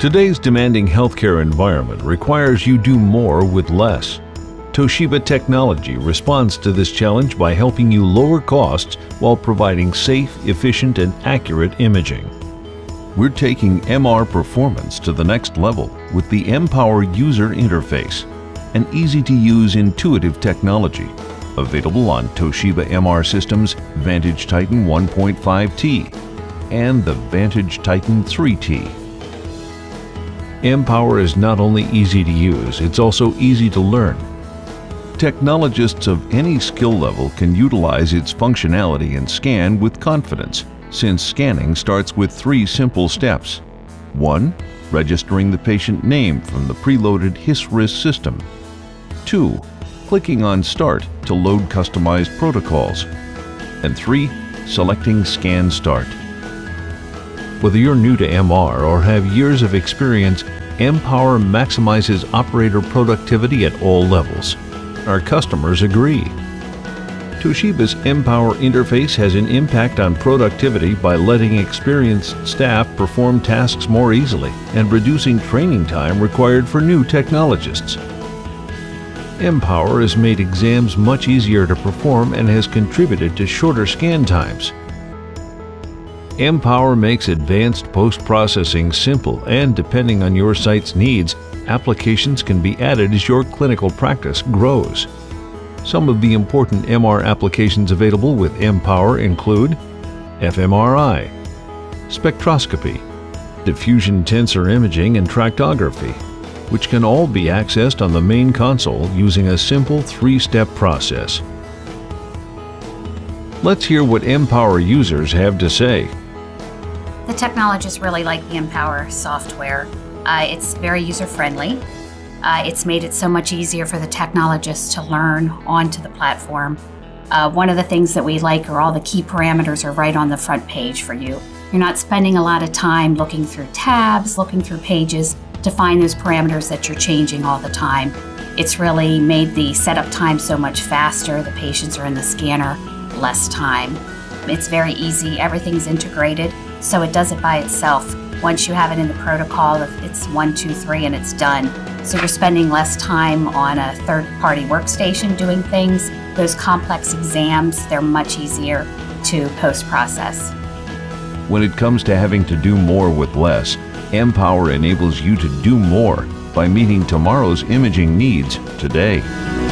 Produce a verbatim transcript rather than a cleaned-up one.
Today's demanding healthcare environment requires you do more with less. Toshiba Technology responds to this challenge by helping you lower costs while providing safe, efficient, and accurate imaging. We're taking M R performance to the next level with the M-Power user interface, an easy-to-use intuitive technology available on Toshiba M R Systems Vantage Titan one point five T and the Vantage Titan three T. M-Power is not only easy to use, it's also easy to learn. Technologists of any skill level can utilize its functionality and scan with confidence, since scanning starts with three simple steps. one. Registering the patient name from the preloaded HIS-RIS system. two. Clicking on Start to load customized protocols. And three. Selecting Scan Start. Whether you're new to M R or have years of experience, M-Power maximizes operator productivity at all levels. Our customers agree. Toshiba's M-Power interface has an impact on productivity by letting experienced staff perform tasks more easily and reducing training time required for new technologists. M-Power has made exams much easier to perform and has contributed to shorter scan times. M-Power makes advanced post-processing simple, and depending on your site's needs, applications can be added as your clinical practice grows. Some of the important M R applications available with M-Power include f M R I, spectroscopy, diffusion tensor imaging, and tractography, which can all be accessed on the main console using a simple three-step process. Let's hear what M-Power users have to say. The technologists really like the M-Power software. Uh, it's very user-friendly. Uh, it's made it so much easier for the technologists to learn onto the platform. Uh, one of the things that we like are all the key parameters are right on the front page for you. You're not spending a lot of time looking through tabs, looking through pages to find those parameters that you're changing all the time. It's really made the setup time so much faster. The patients are in the scanner less time. It's very easy. Everything's integrated, so it does it by itself. Once you have it in the protocol, it's one, two, three, and it's done. So you're spending less time on a third-party workstation doing things. Those complex exams, they're much easier to post-process. When it comes to having to do more with less, M-Power enables you to do more by meeting tomorrow's imaging needs today.